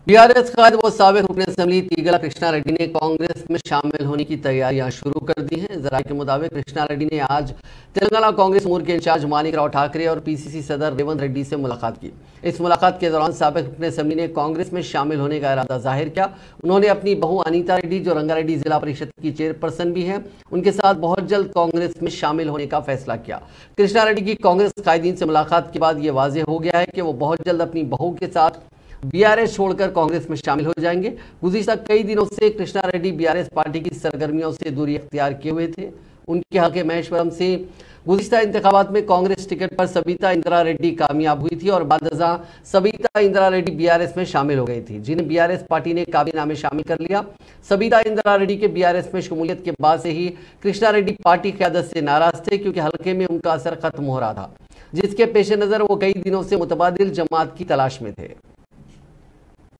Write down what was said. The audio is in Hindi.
बीआरएस कायद व साबिक रुकन असेंबली तीगला कृष्णा रेड्डी ने कांग्रेस में शामिल होने की तैयारियां शुरू कर दी हैं। जराये के मुताबिक कृष्णा रेड्डी ने आज तेलंगाना कांग्रेस उमूर के इंचार्ज मानिक राव ठाकरे और पीसीसी सदर रेवंत रेड्डी से मुलाकात की। इस मुलाकात के दौरान साबिक रुकन असेंबली ने कांग्रेस में शामिल होने का इरादा जाहिर किया। उन्होंने अपनी बहू अनीता रेड्डी, जो रंगारेड्डी जिला परिषद की चेयरपर्सन भी हैं, उनके साथ बहुत जल्द कांग्रेस में शामिल होने का फैसला किया। कृष्णा रेड्डी की कांग्रेस कायदीन से मुलाकात के बाद ये वाज़ेह हो गया है कि वो बहुत जल्द अपनी बहू के साथ बीआरएस छोड़कर कांग्रेस में शामिल हो जाएंगे। गुज़िश्ता कई दिनों से कृष्णा रेड्डी बीआरएस पार्टी की सरगर्मियों से दूरी इख्तियार किए हुए थे। उनके हक महेश्वरम से गुज़िश्ता इंतखाबात में कांग्रेस टिकट पर सबीता इंदिरा रेड्डी कामयाब हुई थी और बादजा सबीता इंदिरा रेड्डी बीआरएस में शामिल हो गई थी, जिन्हें बीआरएस पार्टी ने काबीना में शामिल कर लिया। सबीता इंदिरा रेड्डी के बीआरएस में शमूलियत के बाद से ही कृष्णा रेड्डी पार्टी क़यादत से नाराज थे, क्योंकि हल्के में उनका असर खत्म हो रहा था, जिसके पेश नज़र वो कई दिनों से मुतबादिल जमात की तलाश में थे।